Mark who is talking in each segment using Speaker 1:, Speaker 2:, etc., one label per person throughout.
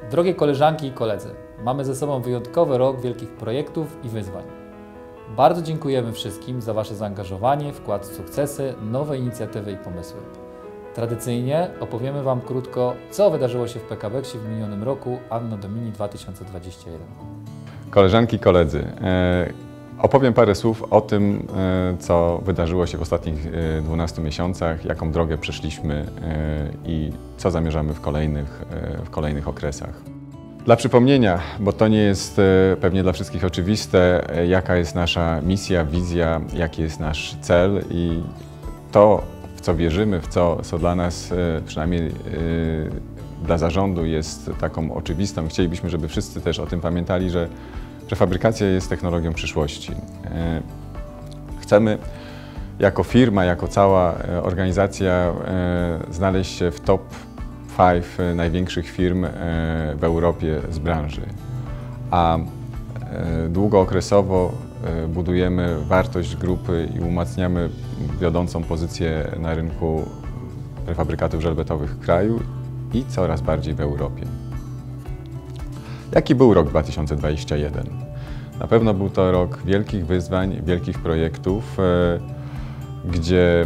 Speaker 1: Drogie koleżanki i koledzy, mamy ze sobą wyjątkowy rok wielkich projektów i wyzwań. Bardzo dziękujemy wszystkim za Wasze zaangażowanie, wkład w sukcesy, nowe inicjatywy i pomysły. Tradycyjnie opowiemy Wam krótko, co wydarzyło się w PKBX w minionym roku Anno Domini 2021.
Speaker 2: Koleżanki i koledzy, opowiem parę słów o tym, co wydarzyło się w ostatnich 12 miesiącach, jaką drogę przeszliśmy i co zamierzamy w kolejnych okresach. Dla przypomnienia, bo to nie jest pewnie dla wszystkich oczywiste, jaka jest nasza misja, wizja, jaki jest nasz cel i to, w co wierzymy, w co dla nas, przynajmniej dla zarządu, jest taką oczywistą. Chcielibyśmy, żeby wszyscy też o tym pamiętali, że fabrykacja jest technologią przyszłości. Chcemy jako firma, jako cała organizacja znaleźć się w top 5 największych firm w Europie z branży, a długookresowo budujemy wartość grupy i umacniamy wiodącą pozycję na rynku prefabrykatów żelbetowych w kraju i coraz bardziej w Europie. Jaki był rok 2021? Na pewno był to rok wielkich wyzwań, wielkich projektów, gdzie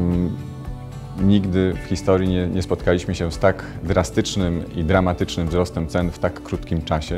Speaker 2: nigdy w historii nie spotkaliśmy się z tak drastycznym i dramatycznym wzrostem cen w tak krótkim czasie,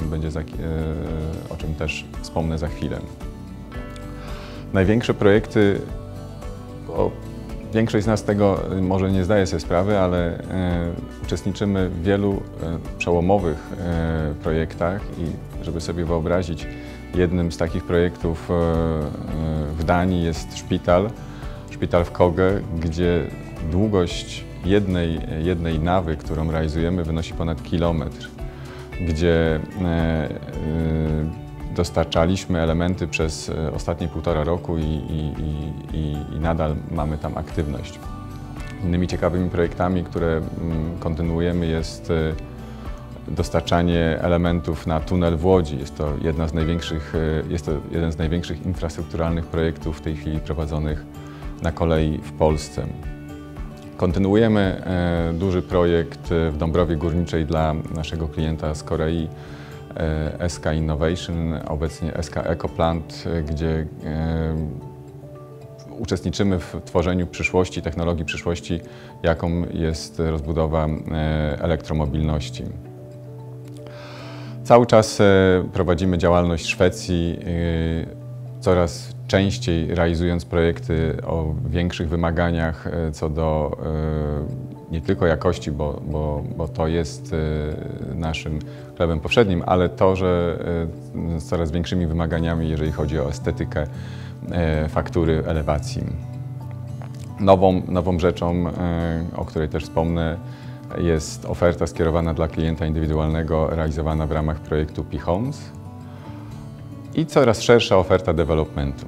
Speaker 2: o czym też wspomnę za chwilę. Największe projekty, większość z nas tego może nie zdaje sobie sprawy, ale uczestniczymy w wielu przełomowych projektach i żeby sobie wyobrazić, jednym z takich projektów w Danii jest szpital w Kogge, gdzie długość jednej nawy, którą realizujemy, wynosi ponad kilometr, gdzie dostarczaliśmy elementy przez ostatnie 1,5 roku i nadal mamy tam aktywność. Innymi ciekawymi projektami, które kontynuujemy, jest dostarczanie elementów na tunel w Łodzi. Jest to jeden z największych infrastrukturalnych projektów w tej chwili prowadzonych na kolei w Polsce. Kontynuujemy duży projekt w Dąbrowie Górniczej dla naszego klienta z Korei, SK Innovation, obecnie SK Ecoplant, gdzie uczestniczymy w tworzeniu przyszłości, technologii przyszłości, jaką jest rozbudowa elektromobilności. Cały czas prowadzimy działalność w Szwecji, coraz częściej realizując projekty o większych wymaganiach co do nie tylko jakości, bo to jest naszym chlebem powszednim, ale to, że z coraz większymi wymaganiami, jeżeli chodzi o estetykę faktury elewacji. Nową rzeczą, o której też wspomnę, jest oferta skierowana dla klienta indywidualnego, realizowana w ramach projektu P-Homes i coraz szersza oferta developmentu.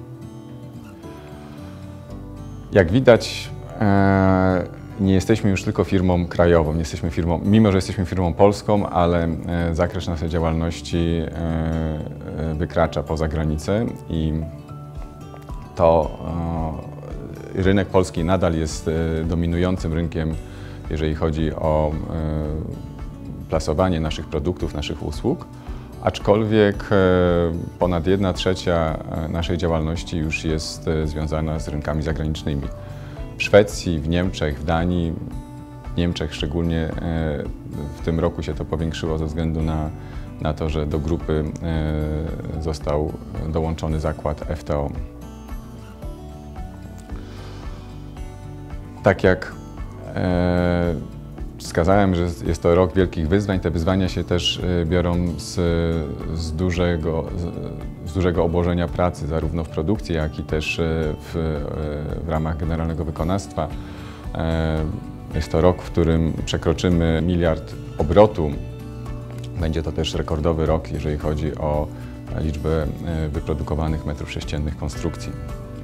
Speaker 2: Jak widać, nie jesteśmy już tylko firmą krajową, mimo że jesteśmy firmą polską, ale zakres naszej działalności wykracza poza granicę i to rynek polski nadal jest dominującym rynkiem, jeżeli chodzi o plasowanie naszych produktów, naszych usług, aczkolwiek ponad 1/3 naszej działalności już jest związana z rynkami zagranicznymi. W Szwecji, w Niemczech, w Danii, w Niemczech szczególnie w tym roku się to powiększyło ze względu na to, że do grupy został dołączony zakład FTO. Tak jak wskazałem, że jest to rok wielkich wyzwań, te wyzwania się też biorą z dużego obłożenia pracy, zarówno w produkcji, jak i też w ramach generalnego wykonawstwa. Jest to rok, w którym przekroczymy 1 miliard obrotu. Będzie to też rekordowy rok, jeżeli chodzi o liczbę wyprodukowanych metrów sześciennych konstrukcji.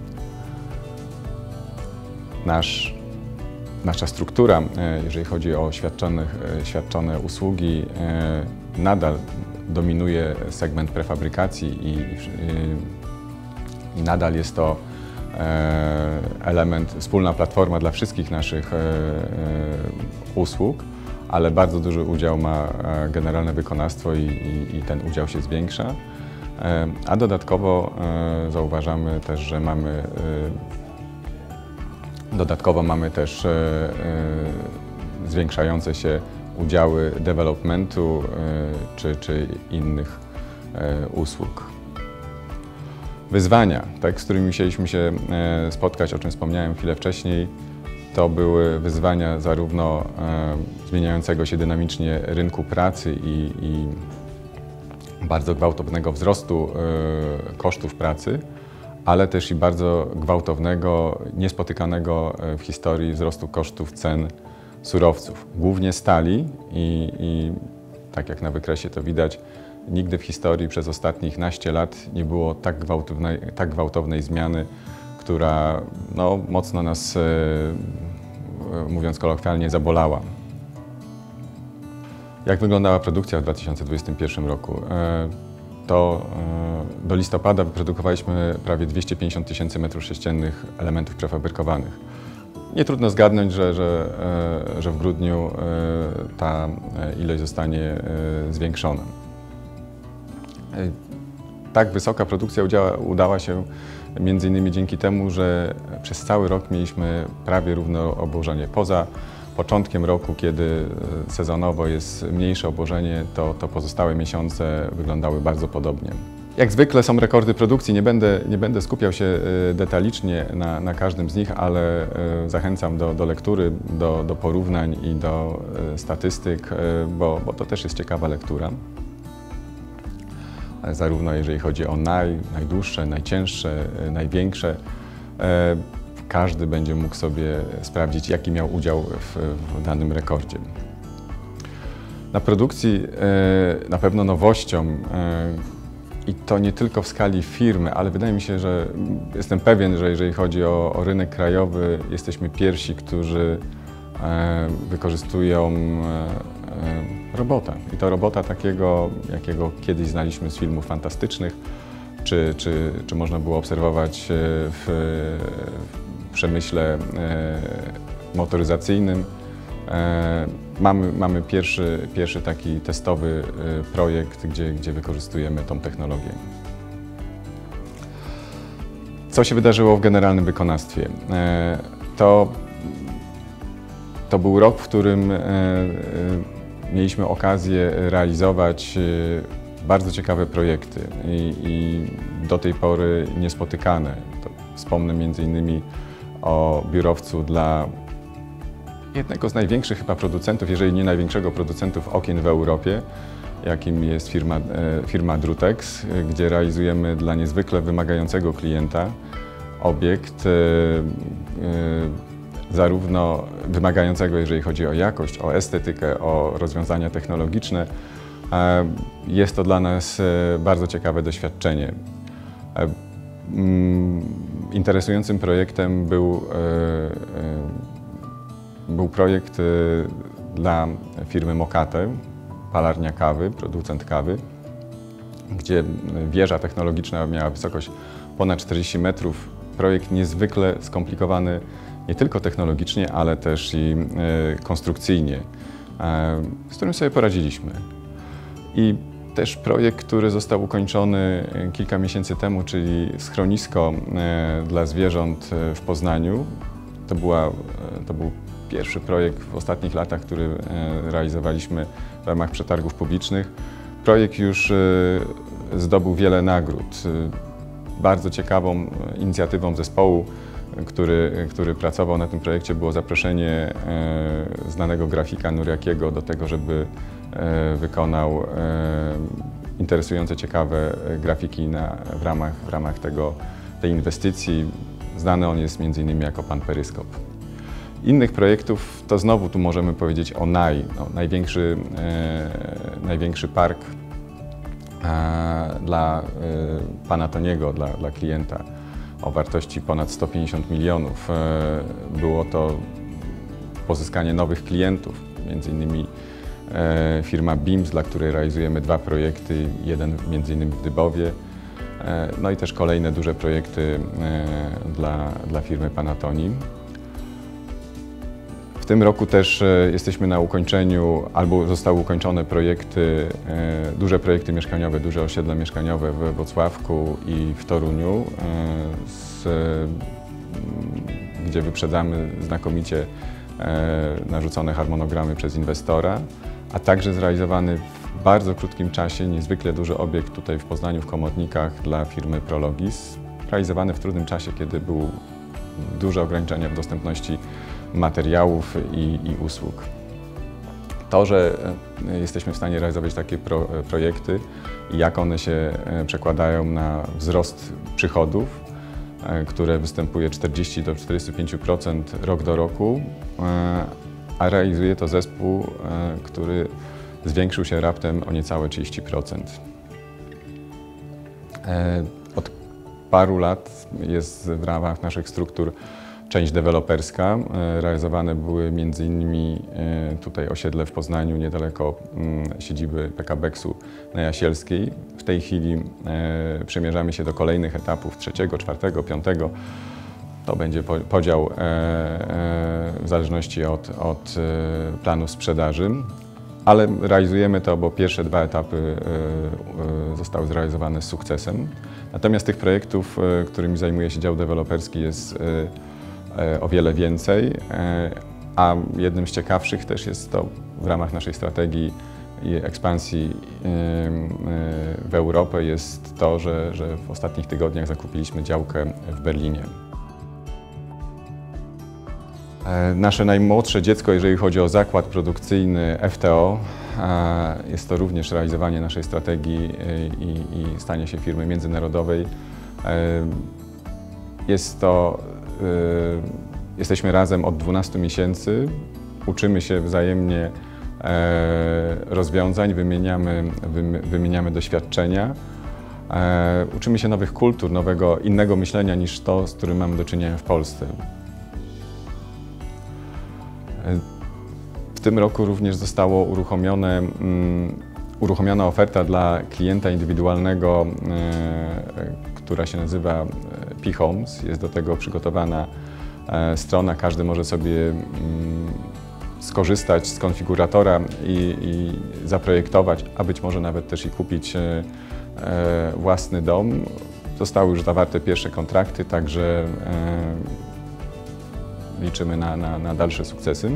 Speaker 2: Nasza struktura, jeżeli chodzi o świadczone usługi, nadal dominuje segment prefabrykacji i nadal jest to element, wspólna platforma dla wszystkich naszych usług, ale bardzo duży udział ma generalne wykonawstwo i ten udział się zwiększa. A dodatkowo zauważamy też, że mamy też zwiększające się udziały developmentu czy innych usług. Wyzwania, z którymi musieliśmy się spotkać, o czym wspomniałem chwilę wcześniej, to były wyzwania zarówno zmieniającego się dynamicznie rynku pracy i bardzo gwałtownego wzrostu kosztów pracy, ale też i bardzo gwałtownego, niespotykanego w historii wzrostu kosztów cen surowców, głównie stali i tak jak na wykresie to widać, nigdy w historii przez ostatnich naście lat nie było tak gwałtownej zmiany, która mocno nas, mówiąc kolokwialnie, zabolała. Jak wyglądała produkcja w 2021 roku? Do listopada wyprodukowaliśmy prawie 250 000 m3 elementów prefabrykowanych. Nie trudno zgadnąć, że w grudniu ta ilość zostanie zwiększona. Tak wysoka produkcja udała się między innymi dzięki temu, że przez cały rok mieliśmy prawie równe obłożenie. Poza początkiem roku, kiedy sezonowo jest mniejsze obłożenie, to pozostałe miesiące wyglądały bardzo podobnie. Jak zwykle są rekordy produkcji, nie będę skupiał się detalicznie na każdym z nich, ale zachęcam do lektury, do porównań i do statystyk, bo to też jest ciekawa lektura. Zarówno jeżeli chodzi o najdłuższe, najcięższe, największe. Każdy będzie mógł sobie sprawdzić, jaki miał udział w danym rekordzie. Na produkcji na pewno nowością, i to nie tylko w skali firmy, ale wydaje mi się, że jestem pewien, że jeżeli chodzi o rynek krajowy, jesteśmy pierwsi, którzy wykorzystują robota. I to robota takiego, jakiego kiedyś znaliśmy z filmów fantastycznych, czy można było obserwować w przemyśle motoryzacyjnym. Mamy pierwszy taki testowy projekt, gdzie wykorzystujemy tą technologię. Co się wydarzyło w generalnym wykonawstwie? To był rok, w którym mieliśmy okazję realizować bardzo ciekawe projekty i do tej pory niespotykane. Wspomnę m.in. o biurowcu dla jednego z największych chyba producentów, jeżeli nie największego producentów okien w Europie, jakim jest firma Drutex, gdzie realizujemy dla niezwykle wymagającego klienta obiekt zarówno wymagającego, jeżeli chodzi o jakość, o estetykę, o rozwiązania technologiczne. Jest to dla nas bardzo ciekawe doświadczenie. Interesującym projektem był projekt dla firmy Mokate, palarnia kawy, producent kawy, gdzie wieża technologiczna miała wysokość ponad 40 metrów. Projekt niezwykle skomplikowany nie tylko technologicznie, ale też i konstrukcyjnie, z którym sobie poradziliśmy. I też projekt, który został ukończony kilka miesięcy temu, czyli schronisko dla zwierząt w Poznaniu. To był pierwszy projekt w ostatnich latach, który realizowaliśmy w ramach przetargów publicznych. Projekt już zdobył wiele nagród. Bardzo ciekawą inicjatywą zespołu, który pracował na tym projekcie, było zaproszenie znanego grafika Nuriakiego do tego, żeby wykonał interesujące, ciekawe grafiki w ramach tej inwestycji. Znany on jest m.in. jako pan Peryskop. Innych projektów to znowu tu możemy powiedzieć o największy park dla pana Toniego, dla klienta o wartości ponad 150 milionów. Było to pozyskanie nowych klientów, m.in. firma BIMS, dla której realizujemy 2 projekty, jeden m.in. w Dybowie, no i też kolejne duże projekty dla firmy Panatoni. W tym roku też jesteśmy na ukończeniu, albo zostały ukończone projekty, duże projekty mieszkaniowe, duże osiedla mieszkaniowe we Włocławku i w Toruniu, gdzie wyprzedzamy znakomicie narzucone harmonogramy przez inwestora, a także zrealizowany w bardzo krótkim czasie niezwykle duży obiekt tutaj w Poznaniu, w Komornikach dla firmy Prologis, realizowany w trudnym czasie, kiedy były duże ograniczenia w dostępności materiałów i usług. To, że jesteśmy w stanie realizować takie projekty i jak one się przekładają na wzrost przychodów, które występuje 40 do 45% rok do roku, a realizuje to zespół, który zwiększył się raptem o niecałe 30%. Od paru lat jest w ramach naszych struktur część deweloperska. Realizowane były m.in. tutaj osiedle w Poznaniu, niedaleko siedziby PKB-u na Jasielskiej. W tej chwili przemierzamy się do kolejnych etapów, 3., 4., 5. To będzie podział w zależności od planu sprzedaży, ale realizujemy to, bo pierwsze 2 etapy zostały zrealizowane z sukcesem. Natomiast tych projektów, którymi zajmuje się dział deweloperski, jest o wiele więcej, a jednym z ciekawszych też jest to w ramach naszej strategii i ekspansji w Europę jest to, że w ostatnich tygodniach zakupiliśmy działkę w Berlinie. Nasze najmłodsze dziecko, jeżeli chodzi o zakład produkcyjny FTO, jest to również realizowanie naszej strategii i stanie się firmy międzynarodowej. Jesteśmy razem od 12 miesięcy, uczymy się wzajemnie rozwiązań, wymieniamy doświadczenia, uczymy się nowych kultur, innego myślenia niż to, z którym mamy do czynienia w Polsce. W tym roku również została uruchomiona oferta dla klienta indywidualnego, która się nazywa P-Homes. Jest do tego przygotowana strona, każdy może sobie skorzystać z konfiguratora i zaprojektować, a być może nawet też i kupić własny dom. Zostały już zawarte pierwsze kontrakty, także liczymy na dalsze sukcesy.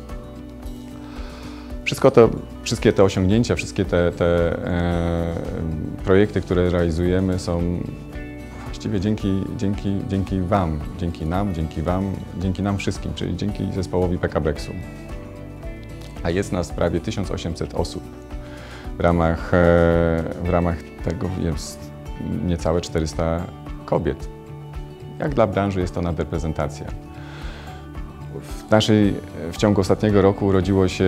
Speaker 2: Wszystkie te osiągnięcia, wszystkie te projekty, które realizujemy, są właściwie dzięki Wam, dzięki nam, dzięki Wam, dzięki nam wszystkim, czyli dzięki zespołowi PKB-u. A jest nas prawie 1800 osób. W ramach tego jest niecałe 400 kobiet. Jak dla branży jest to nadreprezentacja. W ciągu ostatniego roku urodziło się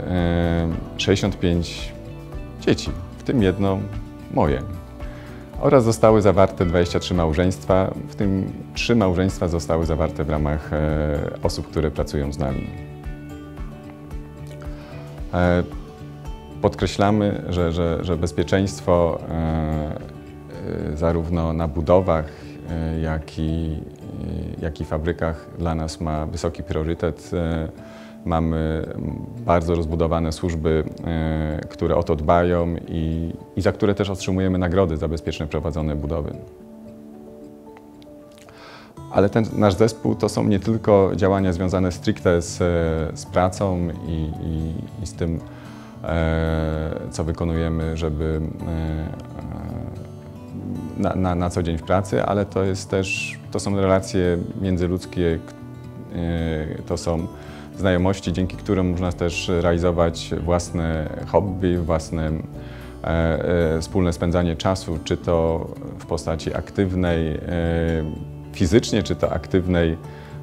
Speaker 2: 65 dzieci, w tym jedno moje. Oraz zostały zawarte 23 małżeństwa, w tym 3 małżeństwa zostały zawarte w ramach osób, które pracują z nami. Podkreślamy, że bezpieczeństwo zarówno na budowach, jak i fabrykach dla nas ma wysoki priorytet. Mamy bardzo rozbudowane służby, które o to dbają i za które też otrzymujemy nagrody za bezpieczne prowadzone budowy. Ale ten nasz zespół to są nie tylko działania związane stricte z pracą i z tym, co wykonujemy, żeby na co dzień w pracy, ale to są relacje międzyludzkie, to są znajomości, dzięki którym można też realizować własne hobby, własne wspólne spędzanie czasu, czy to w postaci aktywnej fizycznie, czy to aktywnej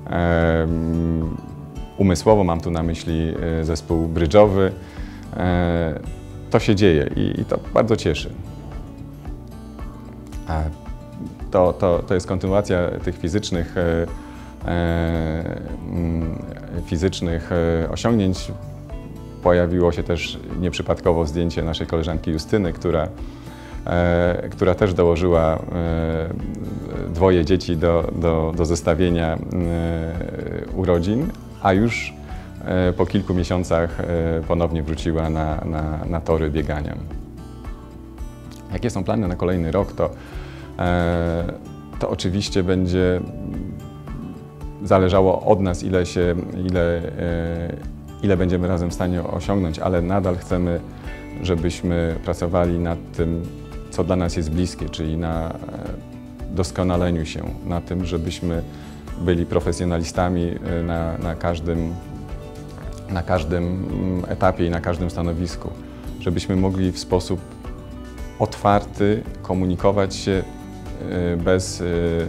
Speaker 2: umysłowo, mam tu na myśli zespół brydżowy. To się dzieje i to bardzo cieszy. To jest kontynuacja tych fizycznych osiągnięć. Pojawiło się też nieprzypadkowo zdjęcie naszej koleżanki Justyny, która też dołożyła 2 dzieci do zestawienia urodzin, a już po kilku miesiącach ponownie wróciła na tory biegania. Jakie są plany na kolejny rok, to oczywiście będzie zależało od nas, ile będziemy razem w stanie osiągnąć, ale nadal chcemy, żebyśmy pracowali nad tym, co dla nas jest bliskie, czyli na doskonaleniu się, na tym, żebyśmy byli profesjonalistami na każdym etapie i na każdym stanowisku, żebyśmy mogli w sposób otwarty komunikować się bez,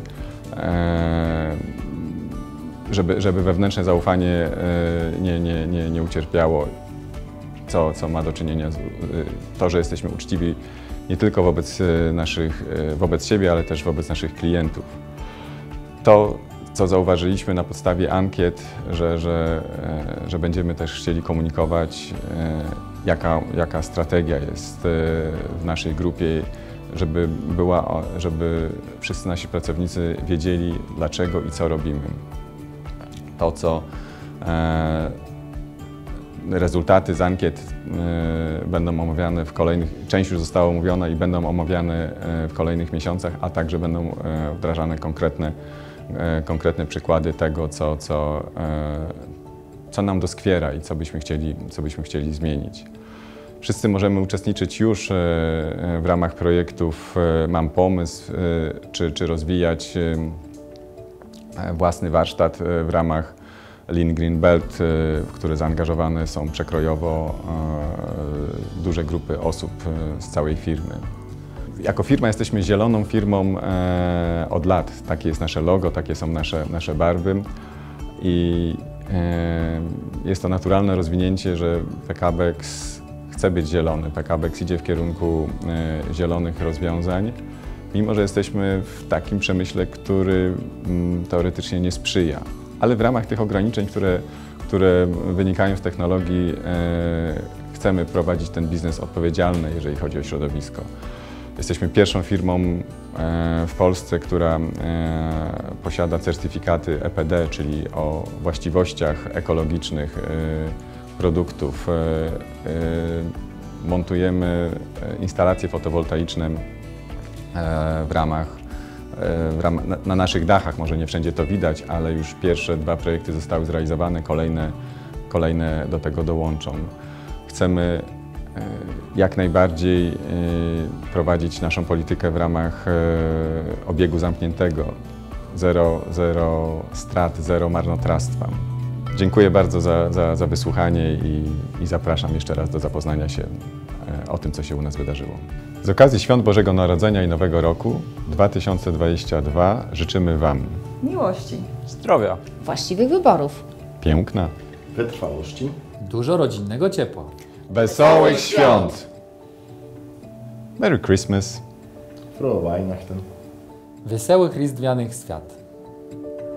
Speaker 2: żeby wewnętrzne zaufanie nie ucierpiało, co ma do czynienia z to, że jesteśmy uczciwi nie tylko wobec siebie, ale też wobec naszych klientów. To, co zauważyliśmy na podstawie ankiet, że będziemy też chcieli komunikować, jaka strategia jest w naszej grupie, żeby wszyscy nasi pracownicy wiedzieli, dlaczego i co robimy. To, co rezultaty z ankiet będą omawiane w kolejnych, część już została omówiona i będą omawiane w kolejnych miesiącach, a także będą wdrażane konkretne przykłady tego, co nam doskwiera i co byśmy chcieli zmienić. Wszyscy możemy uczestniczyć już w ramach projektów Mam Pomysł, czy rozwijać własny warsztat w ramach Lean Green Belt, w które zaangażowane są przekrojowo duże grupy osób z całej firmy. Jako firma jesteśmy zieloną firmą od lat. Takie jest nasze logo, takie są nasze barwy i jest to naturalne rozwinięcie, że PKBX chce być zielony. PKBX idzie w kierunku zielonych rozwiązań, mimo że jesteśmy w takim przemyśle, który teoretycznie nie sprzyja. Ale w ramach tych ograniczeń, które wynikają z technologii, chcemy prowadzić ten biznes odpowiedzialny, jeżeli chodzi o środowisko. Jesteśmy pierwszą firmą w Polsce, która posiada certyfikaty EPD, czyli o właściwościach ekologicznych produktów. Montujemy instalacje fotowoltaiczne na naszych dachach. Może nie wszędzie to widać, ale już pierwsze 2 projekty zostały zrealizowane, kolejne do tego dołączą. Chcemy jak najbardziej prowadzić naszą politykę w ramach obiegu zamkniętego. Zero strat, zero marnotrawstwa. Dziękuję bardzo za wysłuchanie i zapraszam jeszcze raz do zapoznania się o tym, co się u nas wydarzyło. Z okazji Świąt Bożego Narodzenia i Nowego Roku 2022 życzymy Wam
Speaker 3: miłości,
Speaker 1: zdrowia,
Speaker 4: właściwych wyborów,
Speaker 2: piękna,
Speaker 5: wytrwałości,
Speaker 1: dużo rodzinnego ciepła,
Speaker 2: wesołych świąt! Merry Christmas!
Speaker 5: Frohe Weihnachten.
Speaker 1: wesołych Rіздвяnych Świąt.